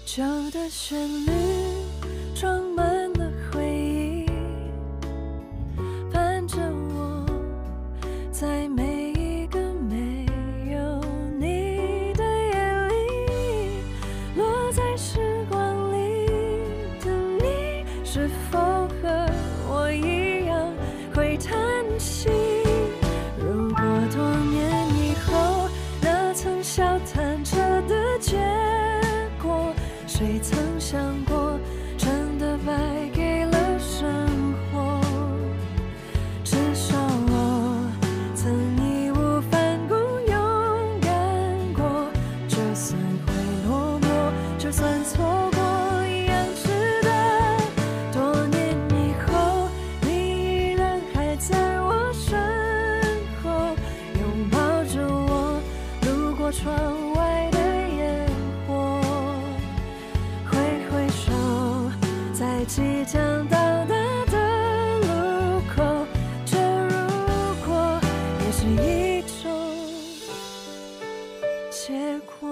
旧的旋律装满了回忆，伴着我，在每一个没有你的夜里，落在时光里的你，是否和我一样会叹息？如果多年以后，那曾笑谈着的结果，谁曾想过，真的败给了生活？至少我曾义无反顾勇敢过，就算会落寞，就算错过，一样值得。多年以后，你依然还在我身后，拥抱着我，路过窗外的烟火，挥挥手，在即将到达的路口，这如果也是一种结果。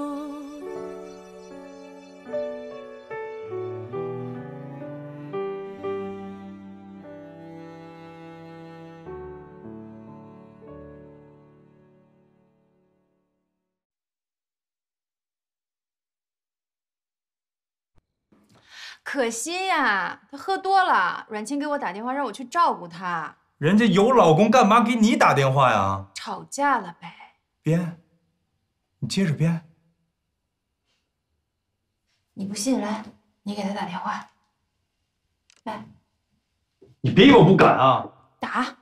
可惜呀，他喝多了。阮清给我打电话让我去照顾他。 人家有老公，干嘛给你打电话呀？ 吵架了呗。 编，你接着编。 你不信，来，你给他打电话。来， 你别以为我不敢啊！ 打。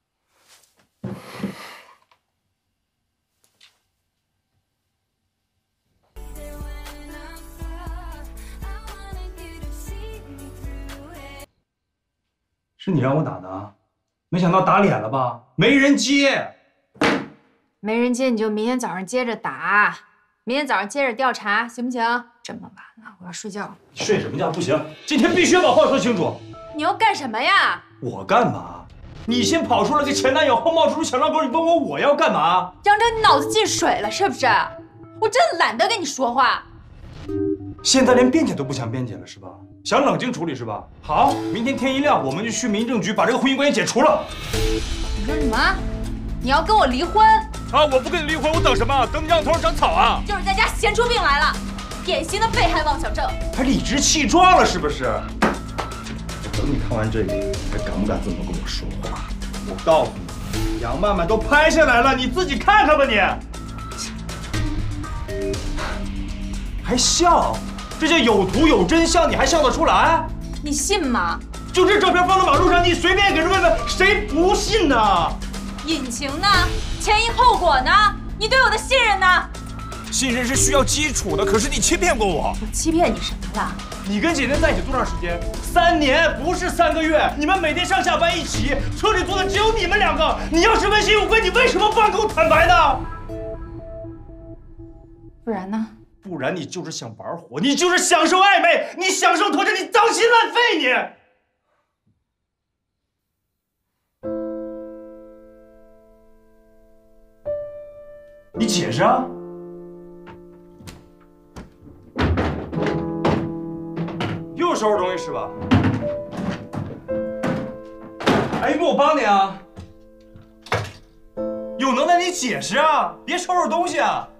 是你让我打的啊？没想到打脸了吧？没人接。 没人接你就明天早上接着打，明天早上接着调查，行不行？这么晚了，我要睡觉了。 睡什么觉不行，今天必须要把话说清楚。 你要干什么呀？ 我干嘛？你先跑出来个前男友，后冒出小老狗，你问我要干嘛？ 杨真，你脑子进水了是不是？我真懒得跟你说话。 现在连辩解都不想辩解了是吧？想冷静处理是吧？好，明天天一亮我们就去民政局把这个婚姻关系解除了。 你说什么？你要跟我离婚？ 啊！我不跟你离婚，我等什么？等你让头上长草啊！ 就是在家闲出病来了，典型的被害妄想症。 还理直气壮了是不是？我等你看完这个，还敢不敢这么跟我说话？我告诉你，杨曼曼都拍下来了，你自己看看吧你。还笑？这叫有图有真相，你还笑得出来？ 你信吗？ 就这照片放到马路上，你随便给人问问，谁不信呢？ 隐情呢？前因后果呢？你对我的信任呢？ 信任是需要基础的，可是你欺骗过我。 我欺骗你什么了？ 你跟姐姐在一起多长时间？3年，不是3个月。你们每天上下班一起，车里坐的只有你们2个。你要是问心有愧，你为什么不敢跟我坦白呢？ 不然呢？ 不然你就是想玩火，你就是享受暧昧，你享受拖着，你脏心烂肺你。你解释啊！又收拾东西是吧？哎，你给我帮你啊！有能耐你解释啊，别收拾东西啊！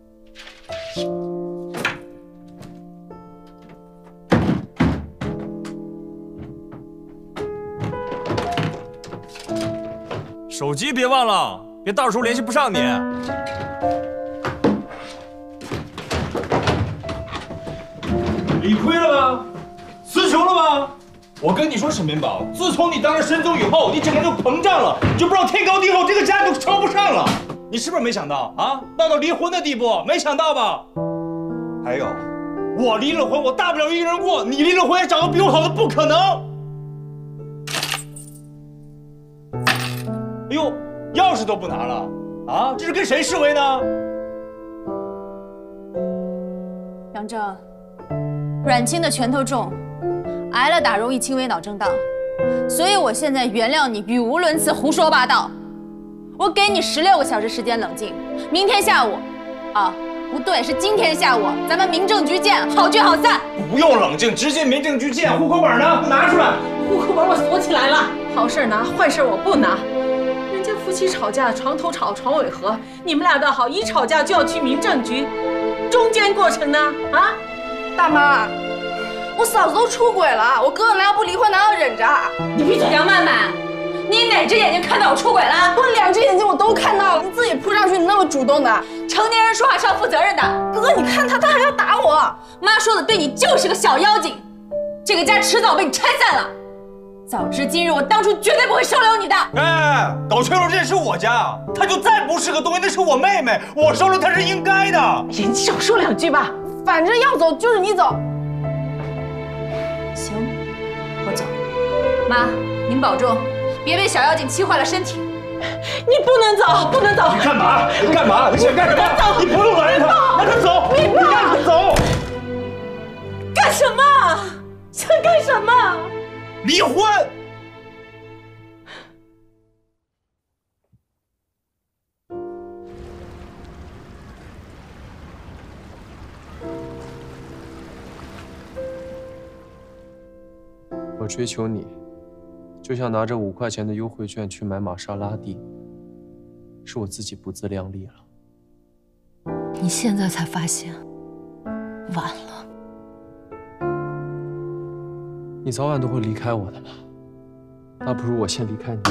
手机别忘了，别到时候联系不上你。 理亏了吧？词穷了吧？我跟你说，沈明宝，自从你当了神总以后，你整个人就膨胀了，你就不知道天高地厚，这个家就瞧不上了。你是不是没想到啊？闹到离婚的地步，没想到吧？还有，我离了婚，我大不了一个人过；你离了婚，也找个比我好的不可能。哎呦，钥匙都不拿了啊！这是跟谁示威呢？ 杨正，阮清的拳头重，挨了打容易轻微脑震荡，所以我现在原谅你语无伦次、胡说八道。我给你16个小时时间冷静，明天下午，啊， 不对，是今天下午，咱们民政局见，好聚好散。 不用冷静，直接民政局见。户口本呢？拿出来。 户口本我锁起来了，好事拿，坏事我不拿。人家夫妻吵架，床头吵，床尾和，你们俩倒好，一吵架就要去民政局，中间过程呢？啊， 大妈，我嫂子都出轨了，我哥哥哪要不离婚，哪要忍着？ 你闭嘴！杨曼曼，你哪只眼睛看到我出轨了？ 我2只眼睛我都看到了，你自己扑上去，你那么主动的。 成年人说话是要负责任的。 哥哥，你看他还要打我。 妈说的对，你就是个小妖精，这个家迟早被你拆散了。早知今日，我当初绝对不会收留你的。 哎，搞清楚，这是我家，她就再不是个东西，那是我妹妹，我收留她是应该的。 哎呀，你少说2句吧。 反正要走就是你走。 行，我走。妈，您保重，别被小妖精气坏了身体。 你不能走，不能走！ 你干嘛？你干嘛？你想干什么？你不用拦着他，让他走。你让他走。 干什么？想干什么？ 离婚。 我追求你，就像拿着5块钱的优惠券去买玛莎拉蒂，是我自己不自量力了。 你现在才发现，晚了。 你早晚都会离开我的嘛，那不如我先离开你。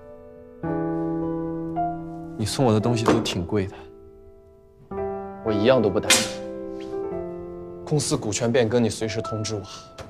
你送我的东西都挺贵的，我一样都不带。公司股权变更，你随时通知我。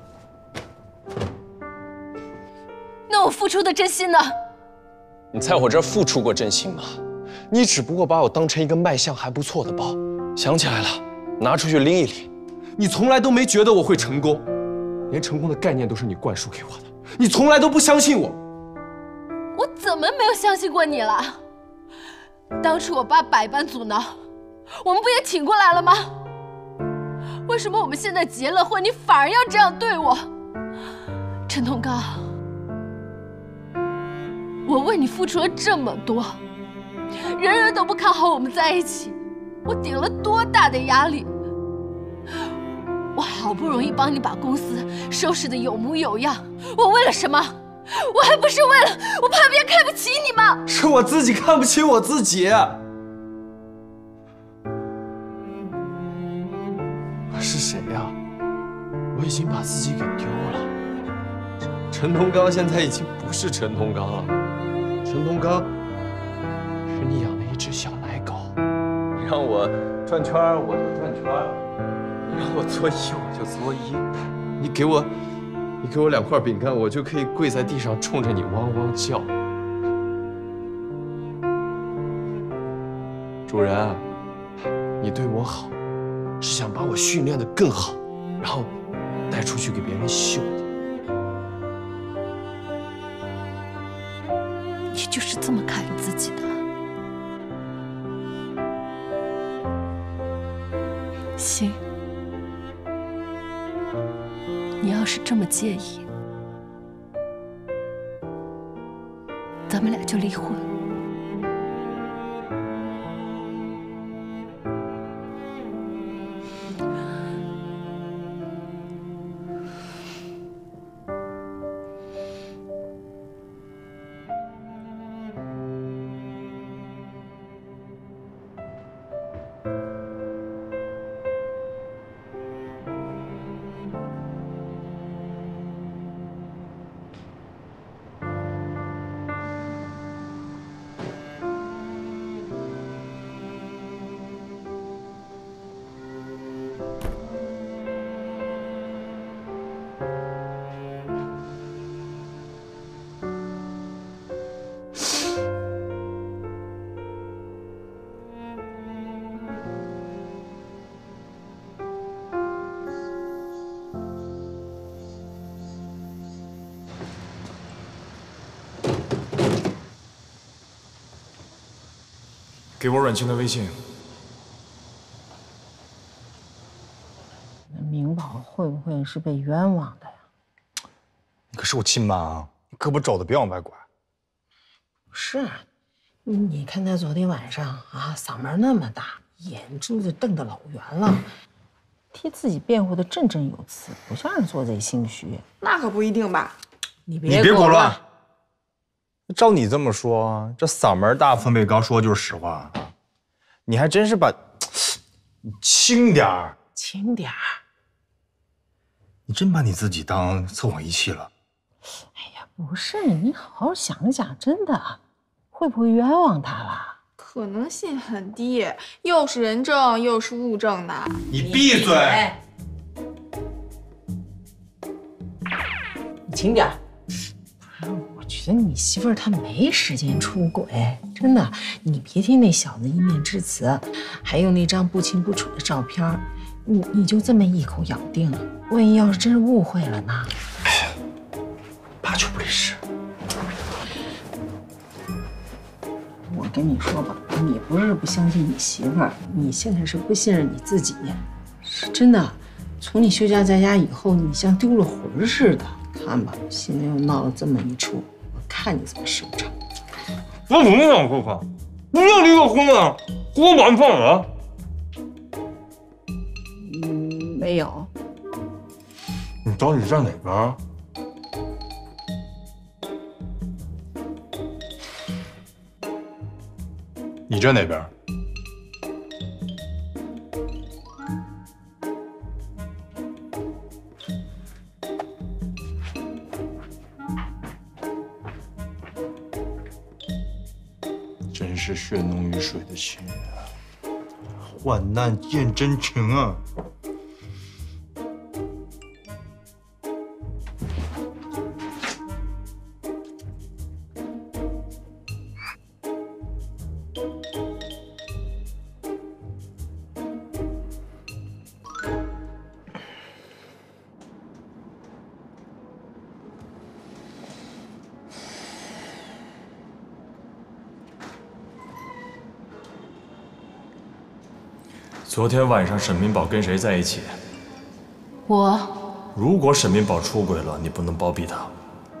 那我付出的真心呢？ 你在我这儿付出过真心吗？你只不过把我当成一个卖相还不错的包。想起来了，拿出去拎一拎。你从来都没觉得我会成功，连成功的概念都是你灌输给我的。你从来都不相信我。 我怎么没有相信过你了？当初我爸百般阻挠，我们不也挺过来了吗？为什么我们现在结了婚，你反而要这样对我？陈同刚，我为你付出了这么多，人人都不看好我们在一起，我顶了多大的压力？我好不容易帮你把公司收拾得有模有样，我为了什么？我还不是为了我怕别人看不起你吗？ 是我自己看不起我自己。我是谁呀？我已经把自己给丢了。陈同刚现在已经不是陈同刚了，陈同刚是你养的一只小奶狗。你让我转圈我就转圈，你让我作揖我就作揖，你给我2块饼干，我就可以跪在地上冲着你汪汪叫。主人，你对我好，是想把我训练得更好，然后带出去给别人秀的。 你就是这么看你自己的？行，你要是这么介意，咱们俩就离婚。 给我阮清的微信。 那明宝会不会是被冤枉的呀？ 你可是我亲妈啊，你胳膊肘子别往外拐。 是，你看他昨天晚上啊，嗓门那么大， 眼珠子瞪得老圆了，替自己辩护的振振有词，不像是做贼心虚。 那可不一定吧？ 你你别给我胡乱。照你这么说，这嗓门大，分贝高，说的就是实话。你还真是把，你轻点儿， 轻点儿。 你真把你自己当测谎仪器了。 哎呀，不是，你好好想想，真的，会不会冤枉他了？ 可能性很低，又是人证又是物证的。 你闭嘴！ 你轻点儿。我觉得你媳妇儿她没时间出轨，真的。你别听那小子一面之词，还有那张不清不楚的照片，你就这么一口咬定了。万一要是真是误会了呢？ 八九不离十。 我跟你说吧，你不是不相信你媳妇儿，你现在是不信任你自己。是真的，从你休假在家以后，你像丢了魂似的。看吧，现在又闹了这么一出，我看你怎么收场。 我怎么想说话？你要离个婚啊？给我晚饭啊？ 没有。 你到底站哪边？你站哪边？真是血浓于水的情人啊，患难见真情啊！ 昨天晚上沈明宝跟谁在一起？ 我如果沈明宝出轨了，你不能包庇他。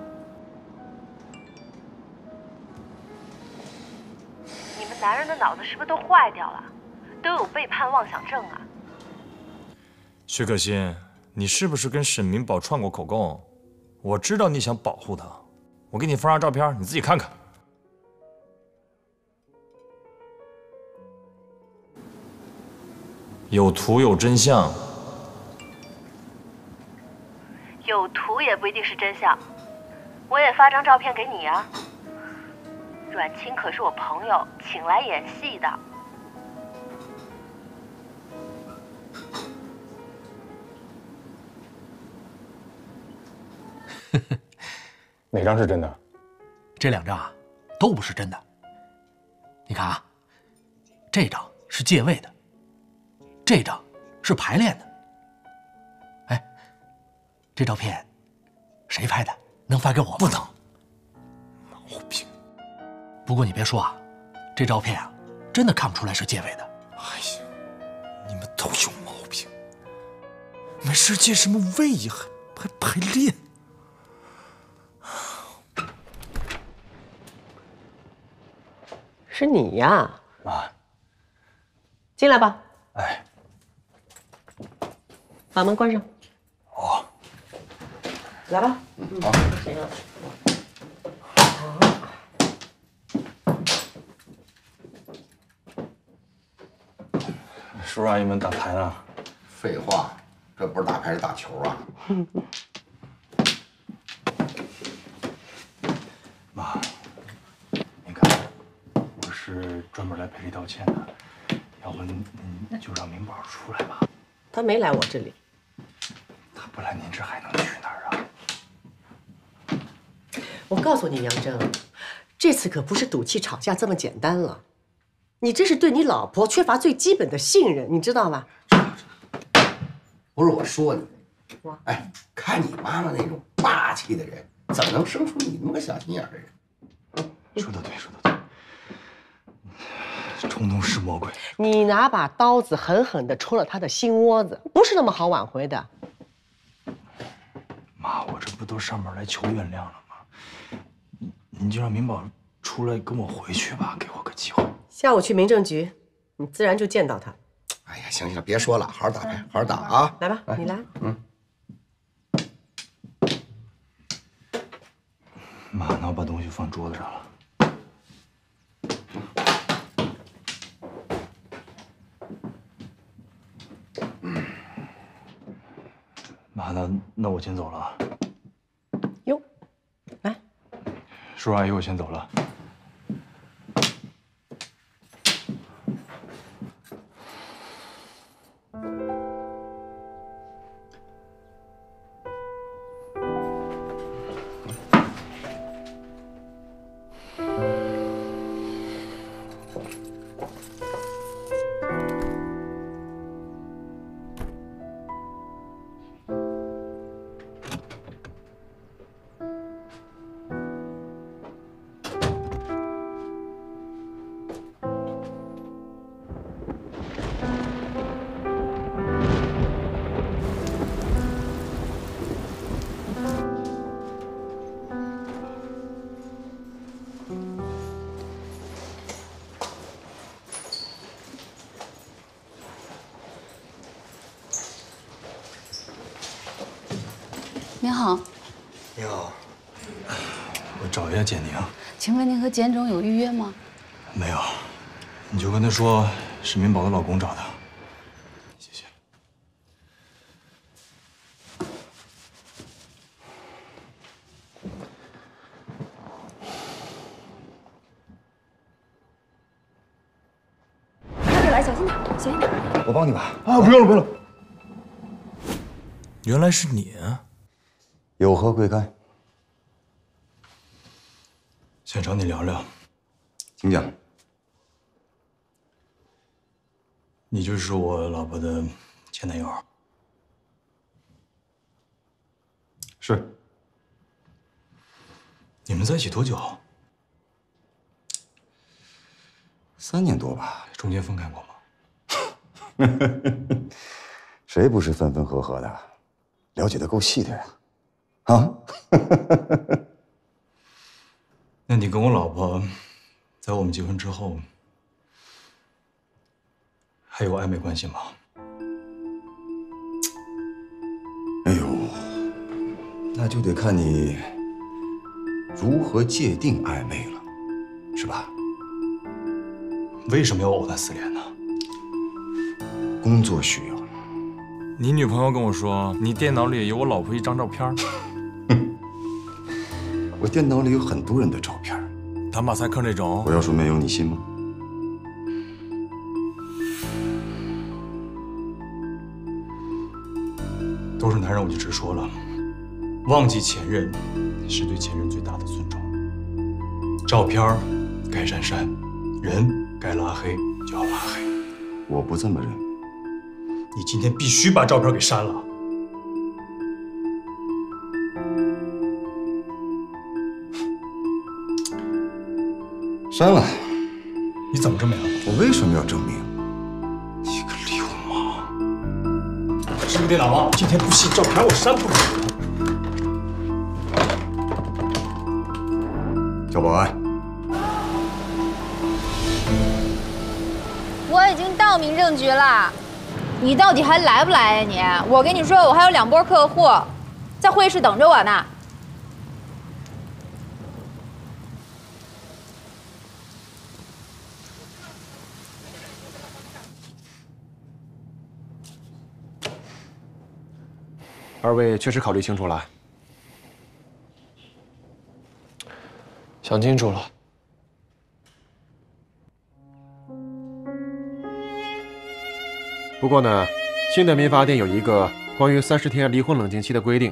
你们男人的脑子是不是都坏掉了？都有背叛妄想症啊！ 薛可欣，你是不是跟沈明宝串过口供？我知道你想保护他，我给你发张照片，你自己看看。有图有真相， 有图也不一定是真相。我也发张照片给你啊。阮清可是我朋友请来演戏的。 哪张是真的？ 这2张啊，都不是真的。你看啊，这张是借位的，这张是排练的。哎，这照片谁拍的？能发给我吗？ 不能。毛病。 不过你别说啊，这照片啊，真的看不出来是借位的。 哎呀，你们都有毛病。没事借什么位呀？还排练？ 是你呀， 妈， 进来吧。 哎， 把门关上。 哦， 来吧。 好。叔叔阿姨们打牌呢？ 废话，这不是打牌是打球啊。 妈，您看，我是专门来赔礼道歉的，要不您就让明宝出来吧。 他没来我这里。 他不来您这还能去哪儿啊？ 我告诉你，杨铮，这次可不是赌气吵架这么简单了。你这是对你老婆缺乏最基本的信任，你知道吗？ 不是我说你，哎，看你妈妈那种霸气的人，怎么能生出你那么个小心眼的人？ 说得对，说得对。冲动是魔鬼。 你拿把刀子狠狠地戳了他的心窝子，不是那么好挽回的。 妈，我这不都上门来求原谅了吗？您就让明宝出来跟我回去吧，给我个机会。 下午去民政局， 你自然就见到他。 哎呀，行行，别说了，好好打牌，好好打啊！ 来吧，你来。 妈，那我把东西放桌子上了。妈，那我先走了。 哟，来， 叔叔阿姨，我先走了。 您好， 你好，我找一下简宁。 请问您和简总有预约吗？ 没有，你就跟他说沈明宝的老公找他。谢谢。 快点来，小心点，小心点。 我帮你吧。啊，不用了，不用了。 原来是你啊！ 有何贵干？想找你聊聊。请讲。你就是我老婆的前男友。是。你们在一起多久？3年多吧。中间分开过吗？ 谁不是分分合合的？了解的够细的呀。啊？ 那你跟我老婆，在我们结婚之后，还有暧昧关系吗？ 哎呦，那就得看你如何界定暧昧了，是吧？ 为什么要藕断丝连呢？ 工作需要。 你女朋友跟我说，你电脑里有我老婆一张照片。 我电脑里有很多人的照片。 打马赛克那种。 我要说没有，你信吗？ 都是男人，我就直说了，忘记前任是对前任最大的尊重。照片该删删，人该拉黑就要拉黑。 我不这么认为。 你今天必须把照片给删了。 删了。 你怎么证明？ 我为什么要证明？ 你个流氓！是个电脑吗？今天不信，照片我删不了。 叫保安。 我已经到民政局了，你到底还来不来呀你？我跟你说，我还有2波客户在会议室等着我呢。 2位确实考虑清楚了，想清楚了。不过呢，新的民法典有一个关于30天离婚冷静期的规定，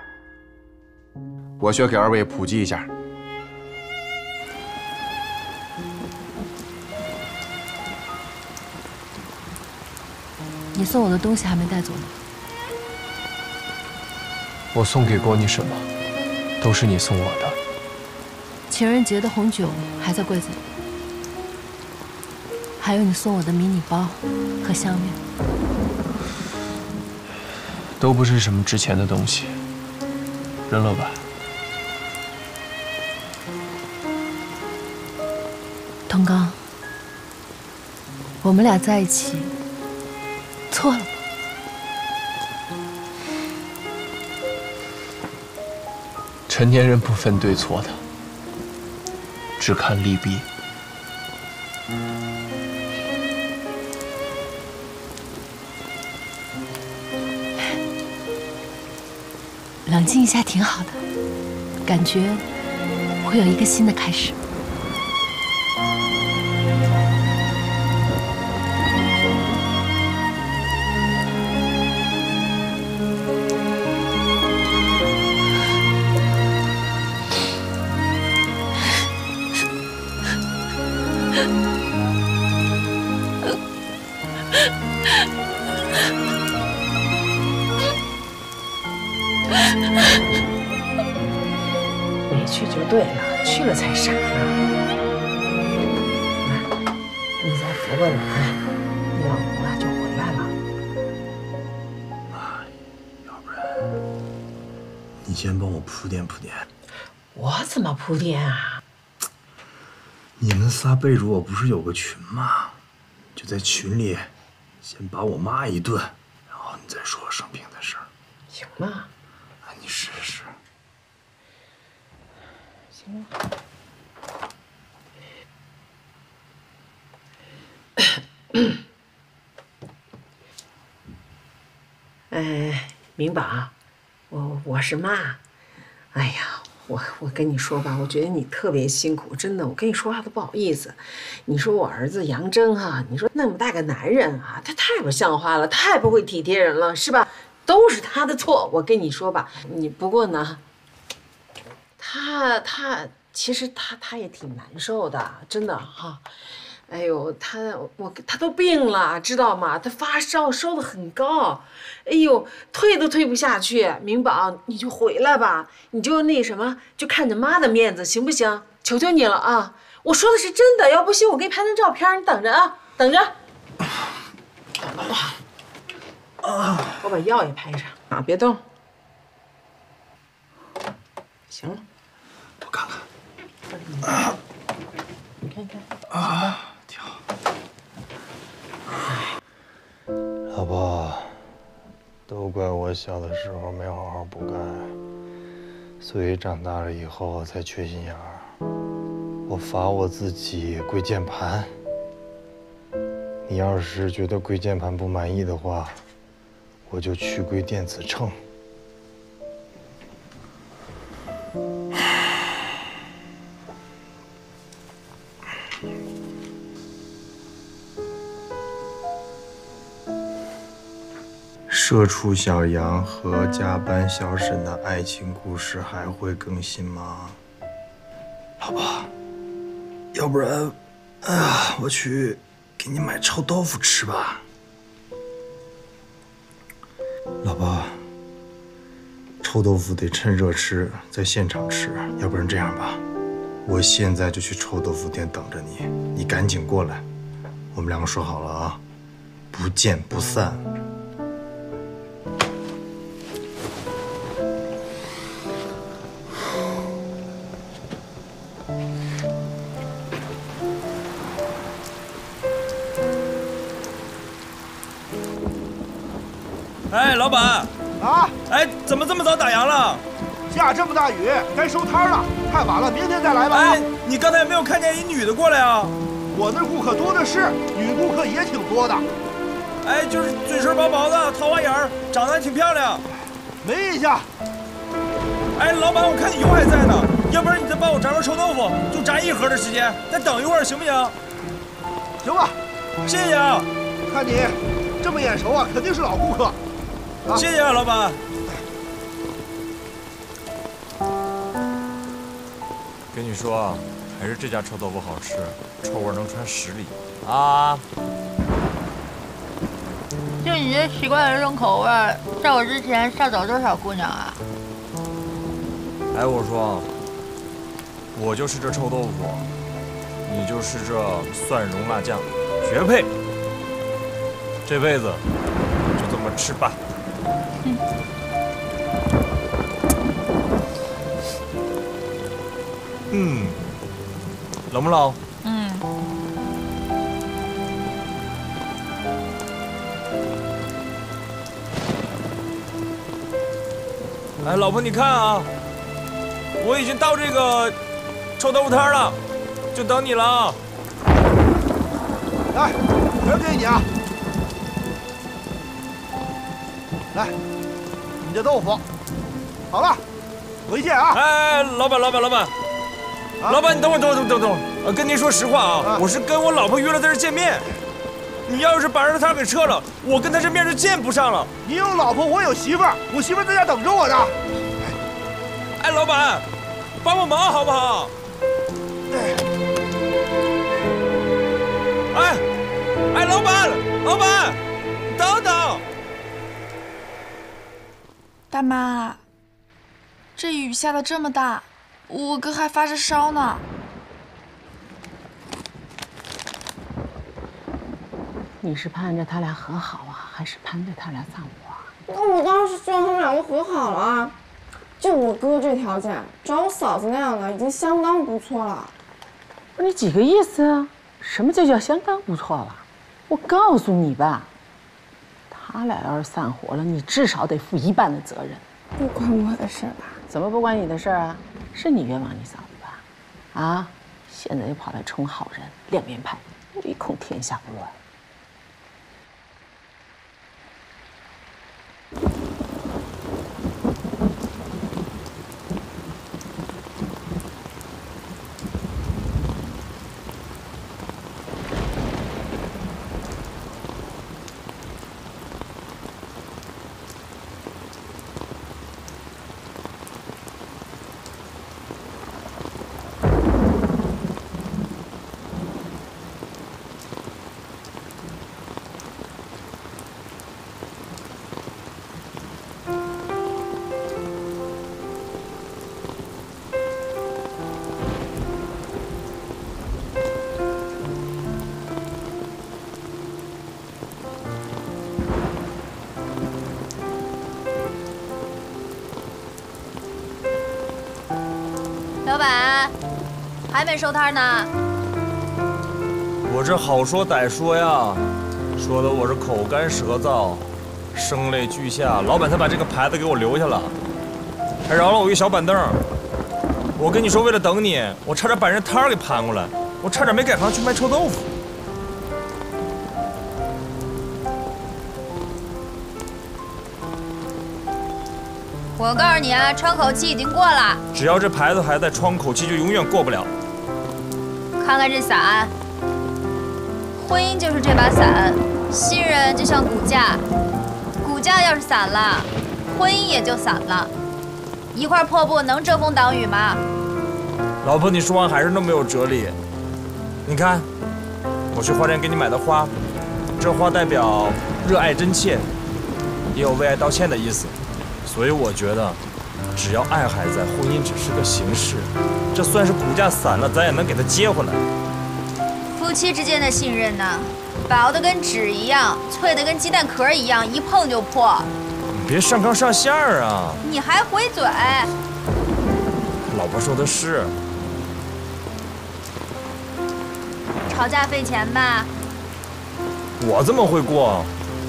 我需要给2位普及一下。 你送我的东西还没带走呢。 我送给过你什么，都是你送我的。 情人节的红酒还在柜子里，还有你送我的迷你包和项链， 都不是什么值钱的东西，扔了吧。 童刚， 我们俩在一起错了吗？ 成年人不分对错的，只看利弊。 冷静一下挺好的，感觉会有一个新的开始。 没去就对了，去了才傻呢。来，你再扶个脸，你老婆啊就回来了。 要不然你先帮我铺垫铺垫。 我怎么铺垫啊？ 你们仨备注我不是有个群吗？就在群里先把我骂一顿，然后你再说生平的事儿。 行吗？ 你试试。 行吧。明宝，我是妈。哎呀，我跟你说吧，我觉得你特别辛苦，真的，我跟你说话都不好意思。你说我儿子杨铮哈，你说那么大个男人啊，他太不像话了，太不会体贴人了，是吧？都是他的错。我跟你说吧，不过呢，他其实他也挺难受的，真的哈。哎呦，他都病了，知道吗？他发烧，烧得很高，哎呦，退都退不下去。明宝，你就回来吧，你就那什么，就看着妈的面子，行不行？求求你了啊！我说的是真的，要不行我给你拍张照片，你等着啊，等着。我把药也拍上啊，别动。行了， 我看看。 你看看。 啊。 老婆，都怪我小的时候没好好补钙，所以长大了以后才缺心眼儿。我罚我自己跪键盘。你要是觉得跪键盘不满意的话，我就去跪电子秤。社畜小杨和加班小沈的爱情故事还会更新吗？ 老婆，要不然，我去给你买臭豆腐吃吧。老婆，臭豆腐得趁热吃，在现场吃。要不然这样吧，我现在就去臭豆腐店等着你，你赶紧过来。我们两个说好了啊，不见不散。 哎，老板啊！ 哎，怎么这么早打烊了？ 下这么大雨，该收摊了，太晚了，明天再来吧。 哎，你刚才有没有看见一女的过来啊？ 我那顾客多的是，女顾客也挺多的。 哎，就是嘴唇薄薄的，桃花眼儿，长得还挺漂亮。 闻一下。 哎，老板，我看你油还在呢，要不然你再帮我炸个臭豆腐，就炸1盒的时间，再等一会儿行不行？ 行吧， 谢谢啊。 看你这么眼熟啊，肯定是老顾客。 谢谢啊，老板。 跟你说，还是这家臭豆腐好吃，臭味能传10里啊！ 就你这奇怪的这种口味，在我之前吓走多少姑娘啊？ 哎，我说，我就吃这臭豆腐，你就吃这蒜蓉辣酱，绝配！这辈子就这么吃吧。冷不冷？ 哎，老婆，你看啊，我已经到这个臭豆腐摊了，就等你了啊！ 来，全给你啊！来，你这豆腐，好了，回见啊！ 哎，老板，老板，你等会儿，跟您说实话啊，我是跟我老婆约了在这见面。你要是把这摊给撤了，我跟她这面就见不上了。 你有老婆，我有媳妇儿，我媳妇儿在家等着我呢。 哎，老板，帮帮忙好不好？哎，老板，等等。 大妈，这雨下的这么大，我哥还发着烧呢。 你是盼着他俩和好啊，还是盼着他俩散伙啊？ 那我当然是希望他们两个和好了啊！就我哥这条件，找我嫂子那样的已经相当不错了。 不是你几个意思啊？什么叫相当不错了？我告诉你吧，他俩要是散伙了，你至少得负一半的责任。 不关我的事吧？ 怎么不关你的事啊？是你冤枉你嫂子吧？啊！现在又跑来充好人，两面派，唯恐天下不乱。 老板，还没收摊呢。 我这好说歹说呀，说的我是口干舌燥，声泪俱下，老板才把这个牌子给我留下了，还饶了我一小板凳。我跟你说，为了等你，我差点把人摊儿给盘过来，我差点没改行去卖臭豆腐。 我告诉你啊，窗口期已经过了。 只要这牌子还在，窗口期就永远过不了。 看看这伞，婚姻就是这把伞，信任就像骨架，骨架要是散了，婚姻也就散了。一块破布能遮风挡雨吗？ 老婆，你说话还是那么有哲理。你看，我去花店给你买的花，这花代表热爱真切，也有为爱道歉的意思。所以我觉得，只要爱还在，婚姻只是个形式。这算是骨架散了，咱也能给它接回来。 夫妻之间的信任呢，薄的跟纸一样，脆的跟鸡蛋壳一样，一碰就破。 你别上纲上线儿啊！ 你还回嘴？ 老婆说的是。 吵架费钱吧？ 我这么会过？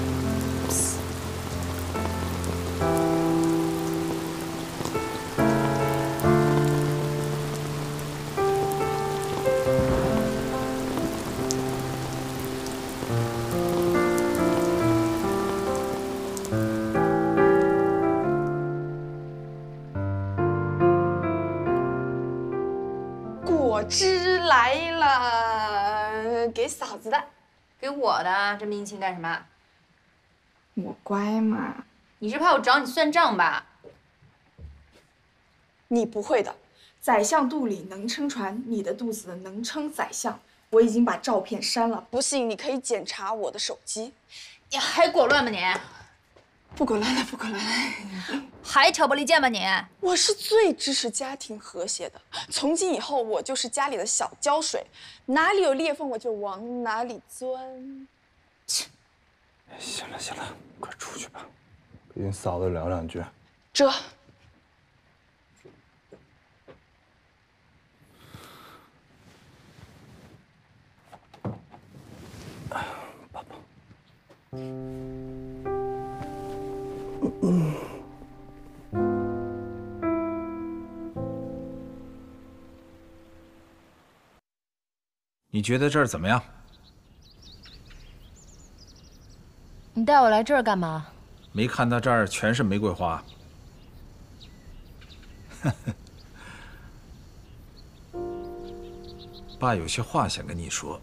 果汁来了，给嫂子的， 给我的，这么殷勤干什么？ 我乖嘛。 你是怕我找你算账吧？ 你不会的，宰相肚里能撑船，你的肚子能撑宰相。我已经把照片删了，不信你可以检查我的手机。 你还裹乱吗你？ 不裹乱了，不裹乱了。 还挑拨离间吗你？ 我是最支持家庭和谐的，从今以后我就是家里的小胶水，哪里有裂缝我就往哪里钻。 行了行了，快出去吧，跟嫂子聊两句。 这。 爸爸。 觉得这儿怎么样？ 你带我来这儿干嘛？ 没看到这儿全是玫瑰花。爸有些话想跟你说，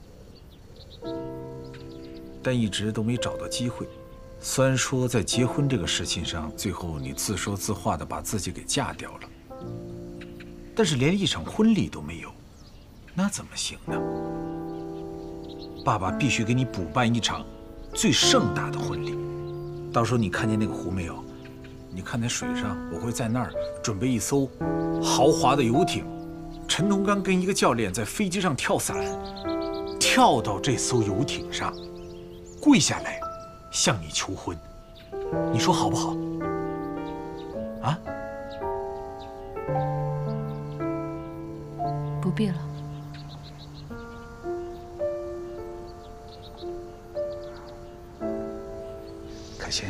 但一直都没找到机会。虽然说在结婚这个事情上，最后你自说自话的把自己给嫁掉了，但是连一场婚礼都没有，那怎么行呢？爸爸必须给你补办一场最盛大的婚礼。到时候你看见那个湖没有？你看在水上，我会在那儿准备一艘豪华的游艇。陈同刚跟一个教练在飞机上跳伞，跳到这艘游艇上，跪下来向你求婚，你说好不好？啊？ 不必了。 可心，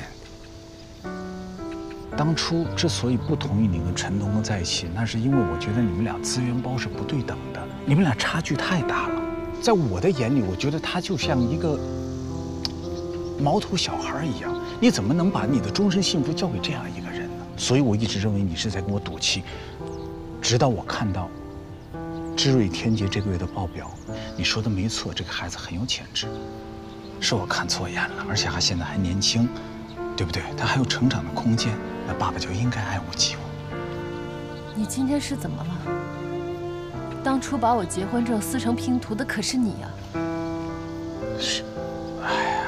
当初之所以不同意你跟陈同刚在一起，那是因为我觉得你们俩资源包是不对等的，你们俩差距太大了。在我的眼里，我觉得他就像一个毛头小孩一样，你怎么能把你的终身幸福交给这样一个人呢？所以我一直认为你是在跟我赌气，直到我看到知瑞天杰这个月的报表，你说的没错，这个孩子很有潜质，是我看错眼了，而且他现在还年轻，对不对？他还有成长的空间，那爸爸就应该爱屋及乌。 你今天是怎么了？当初把我结婚证撕成拼图的可是你呀！ 是，哎呀，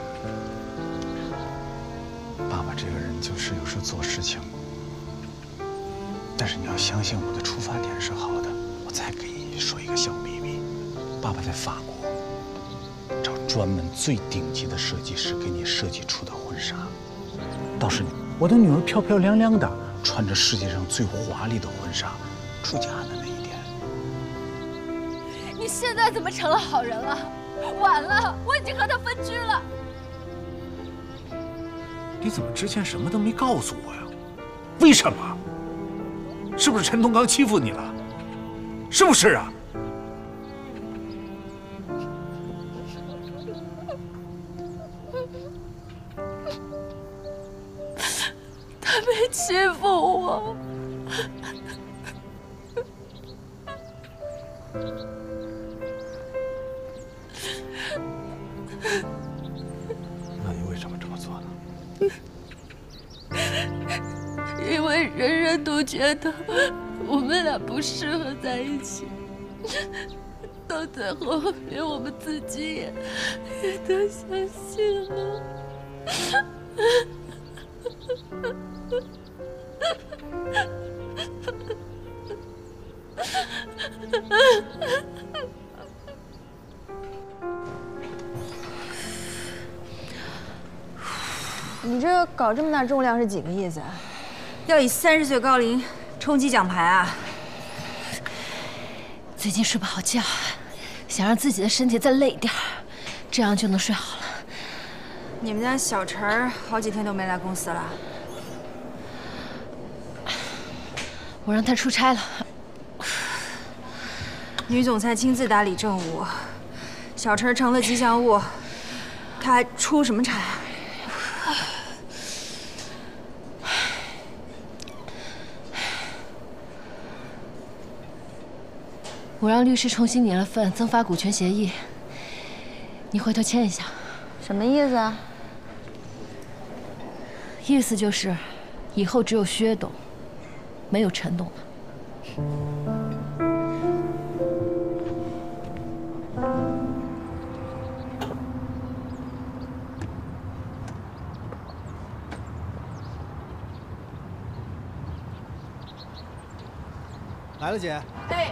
爸爸这个人就是有时候做事情，但是你要相信我的出发点是好的。我再给你说一个小秘密，爸爸在法国找专门最顶级的设计师给你设计出的婚纱，到时我的女儿漂漂亮亮的穿着世界上最华丽的婚纱出嫁的那一天。 你现在怎么成了好人了？晚了，我已经和他分居了。 你怎么之前什么都没告诉我呀？为什么？是不是陈同刚欺负你了？是不是啊？ 他没欺负我。 那你为什么这么做呢？ 因为人人都觉得我们俩不适合在一起，到最后连我们自己也都相信了。 你这搞这么大重量是几个意思啊？ 要以30岁高龄冲击奖牌啊！ 最近睡不好觉，想让自己的身体再累点儿，这样就能睡好了。 你们家小陈儿好几天都没来公司了。 我让他出差了。 女总裁亲自打理政务，小陈成了吉祥物，他还出什么差啊？ 我让律师重新拟了份增发股权协议，你回头签一下。 什么意思啊？ 意思就是，以后只有薛董，没有陈董了。 来了，姐。 对。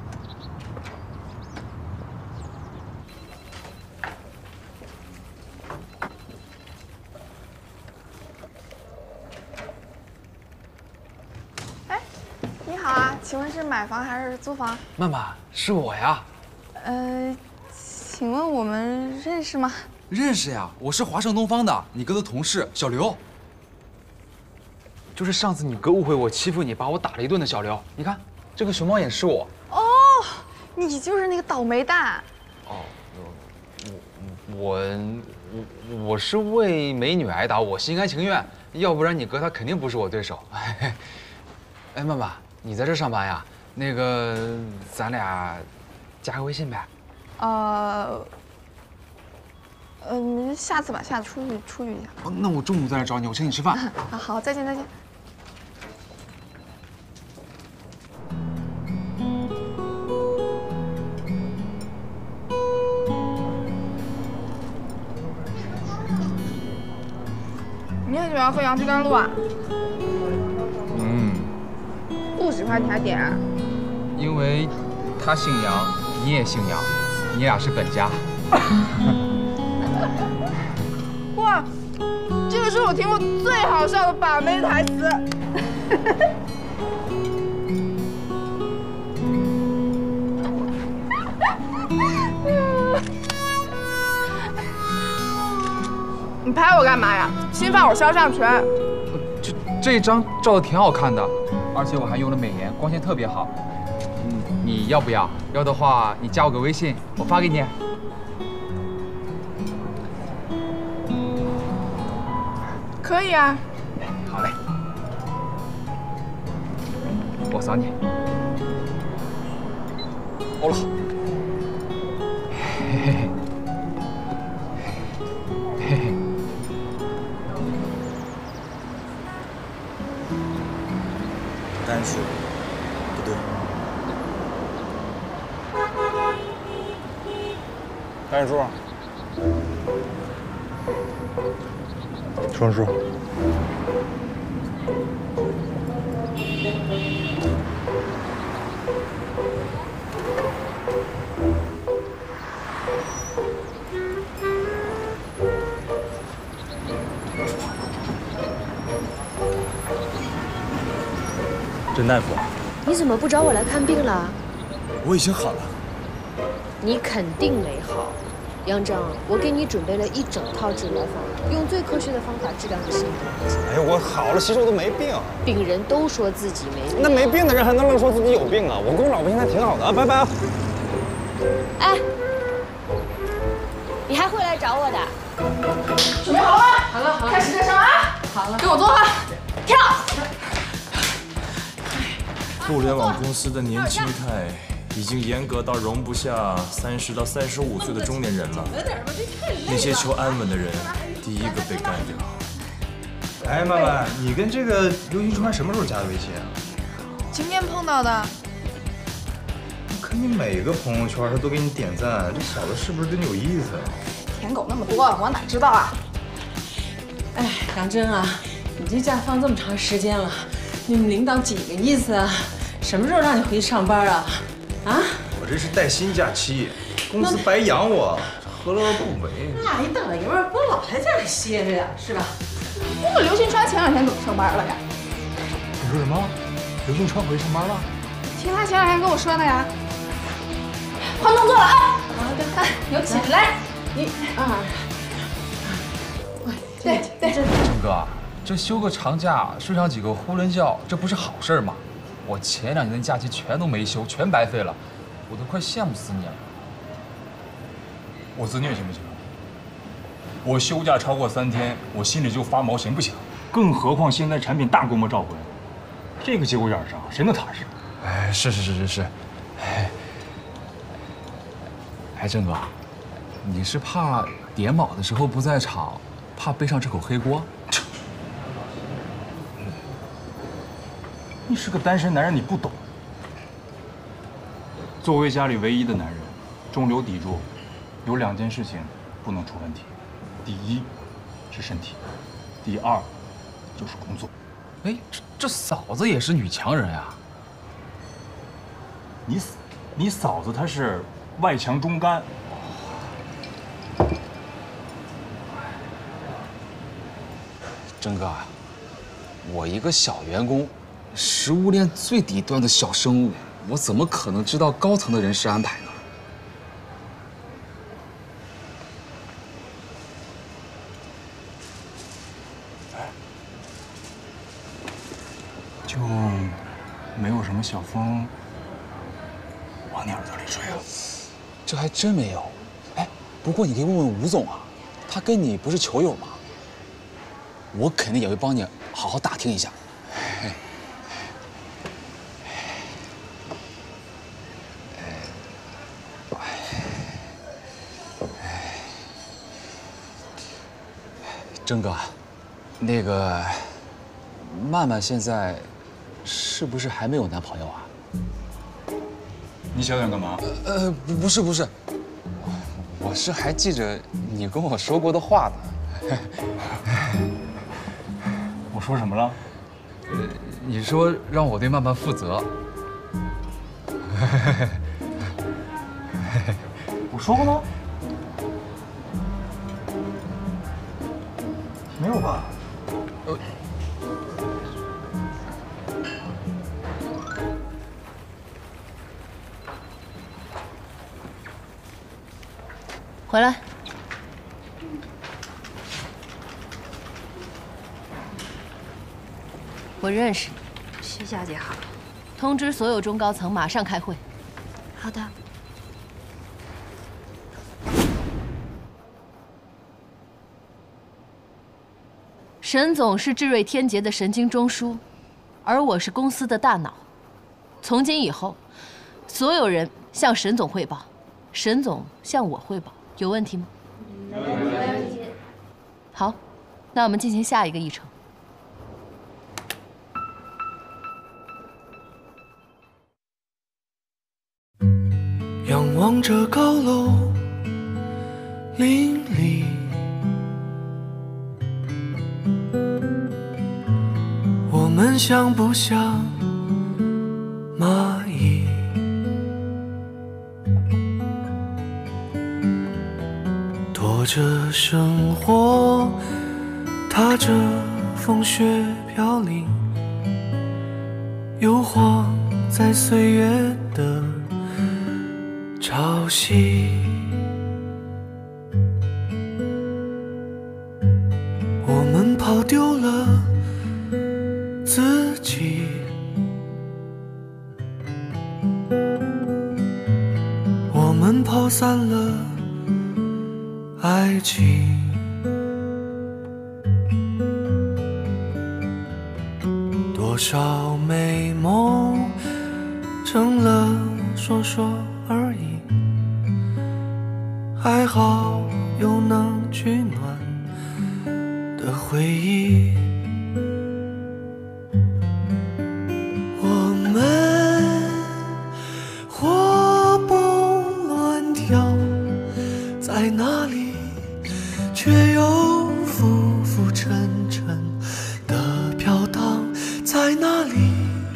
哎，你好啊，请问是买房还是租房？ 曼曼，是我呀。 请问我们认识吗？ 认识呀，我是华盛东方的，你哥的同事小刘。就是上次你哥误会我欺负你，把我打了一顿的小刘。你看，这个熊猫眼是我。 哦， 你就是那个倒霉蛋。 哦，我是为美女挨打，我心甘情愿，要不然你哥他肯定不是我对手。哎，曼曼，你在这上班呀？那个，咱俩加个微信呗。 你下次吧，下次出去一下。 哦，那我中午再来找你，我请你吃饭。 好，再见再见。你很喜欢喝杨枝甘露啊？ 嗯， 不喜欢你还点？ 因为他姓杨，你也姓杨，你俩是本家。 哇，这个是我听过最好笑的把妹台词。你拍我干嘛呀？侵犯我肖像权！ 这一张照的挺好看的，而且我还用了美颜，光线特别好。你要不要？要的话，你加我个微信，我发给你。 可以啊。 好嘞，我扫你。欧了。嘿嘿嘿。嘿嘿。 单数不对， 单数，双数。 甄大夫， 你怎么不找我来看病了？ 我已经好了。 你肯定没好。杨正，我给你准备了一整套治疗方案，用最科学的方法治疗你心病。 哎呀，我好了，其实我都没病。 病人都说自己没病， 那没病的人还能愣说自己有病啊？我跟我老婆现在挺好的啊，拜拜啊。 哎，你还会来找我的？ 准备好了吗？ 好了，好了， 开始热身啊！ 好了， 跟我做好，跳。 互联网公司的年轻态已经严格到容不下30到35岁的中年人了。那些求安稳的人，第一个被干掉。 哎，曼曼，你跟这个刘新川什么时候加的微信啊？ 今天碰到的。 看你每个朋友圈他都给你点赞，这小子是不是对你有意思啊？ 舔狗那么多，我哪知道啊？ 哎，杨真啊，你这假放这么长时间了，你们领导几个意思啊？什么时候让你回去上班啊？啊？ 我这是带薪假期，公司白养我，何乐而不为？ 那你大老爷们儿不老在家里歇着呀，是吧？ 那个刘新川前2天怎么上班了呀？ 你说什么？刘新川回去上班了？ 听他前2天跟我说的呀。换动作了啊！好的，看，有请来，1、2。对， 郑哥，这休个长假，睡上几个囫囵觉，这不是好事吗？我前2年的假期全都没休，全白费了，我都快羡慕死你了。 我自虐行不行？我休假超过3天，我心里就发毛，行不行？更何况现在产品大规模召回，这个节骨眼上谁能踏实？ 哎，是。哎，郑哥，你是怕点卯的时候不在场，怕背上这口黑锅？ 你是个单身男人，你不懂。作为家里唯一的男人，中流砥柱，有2件事情不能出问题。第一是身体，第2就是工作。 哎，这嫂子也是女强人啊。 你嫂子她是外强中干。 郑哥，我一个小员工，食物链最底端的小生物，我怎么可能知道高层的人事安排呢？ 就没有什么小风，我你耳朵里吹啊？ 这还真没有。哎，不过你可以问问吴总啊，他跟你不是球友吗？我肯定也会帮你好好打听一下。征哥，那个曼曼现在是不是还没有男朋友啊？ 你想干嘛？ 不是，我是还记着你跟我说过的话呢。 我说什么了？ 你说让我对曼曼负责。 我说过吗？没有吧？ 回来。我认识你。 徐小姐好。 通知所有中高层马上开会。 好的。 沈总是智瑞天杰的神经中枢，而我是公司的大脑。从今以后，所有人向沈总汇报，沈总向我汇报，有问题吗？没问题。好，那我们进行下一个议程。 仰望着高楼林立，我们像不像蚂蚁？躲着生活，踏着风雪飘零，游晃在岁月的潮汐。我们跑丢了自己，我们跑散了爱情。多少美梦成了说说而已，还好有能取暖的回忆。我们活蹦乱跳在哪里，却又浮浮沉沉的飘荡在哪里？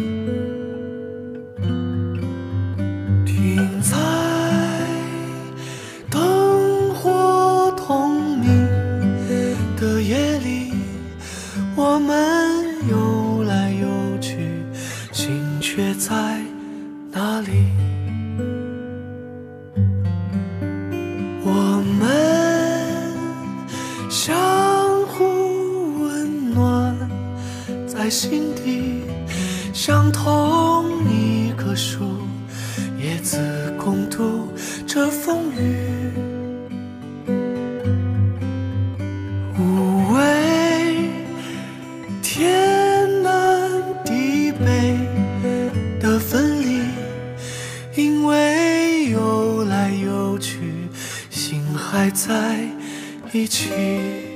停在灯火通明的夜里，我们游来游去，心却在哪里？我们相互温暖在心底，像同一棵树，叶子共度这风雨。无畏天南地北的分离，因为游来游去，心还在一起。